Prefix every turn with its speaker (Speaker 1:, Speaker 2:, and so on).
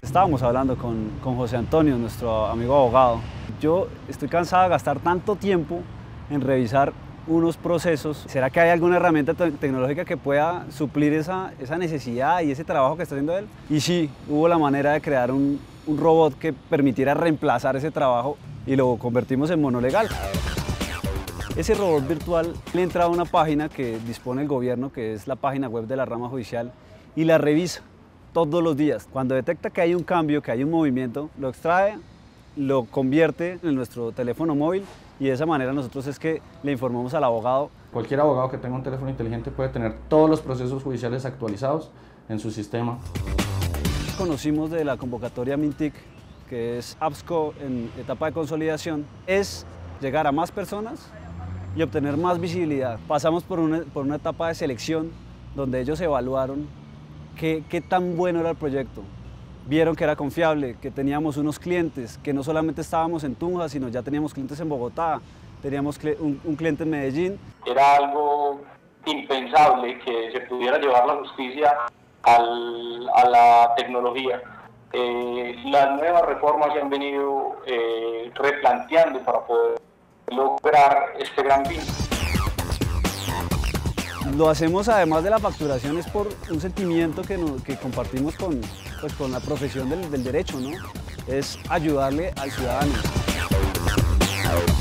Speaker 1: Estábamos hablando con José Antonio, nuestro amigo abogado. Yo estoy cansado de gastar tanto tiempo en revisar unos procesos. ¿Será que hay alguna herramienta tecnológica que pueda suplir esa necesidad y ese trabajo que está haciendo él? Y sí, hubo la manera de crear un robot que permitiera reemplazar ese trabajo y lo convertimos en monolegal. Ese robot virtual le entra a una página que dispone el gobierno, que es la página web de la rama judicial, y la revisa todos los días. Cuando detecta que hay un cambio, que hay un movimiento, lo extrae, lo convierte en nuestro teléfono móvil y de esa manera nosotros es que le informamos al abogado.
Speaker 2: Cualquier abogado que tenga un teléfono inteligente puede tener todos los procesos judiciales actualizados en su sistema.
Speaker 1: Conocimos de la convocatoria MINTIC, que es APSCO en etapa de consolidación, es llegar a más personas y obtener más visibilidad. Pasamos por una etapa de selección donde ellos evaluaron qué tan bueno era el proyecto. Vieron que era confiable, que teníamos unos clientes, que no solamente estábamos en Tunja, sino ya teníamos clientes en Bogotá, teníamos un cliente en Medellín.
Speaker 3: Era algo impensable que se pudiera llevar la justicia a la tecnología. Las nuevas reformas se han venido replanteando para poder lograr este gran fin.
Speaker 1: Lo hacemos además de la facturación es por un sentimiento que compartimos con la profesión del derecho, ¿no? Es ayudarle al ciudadano.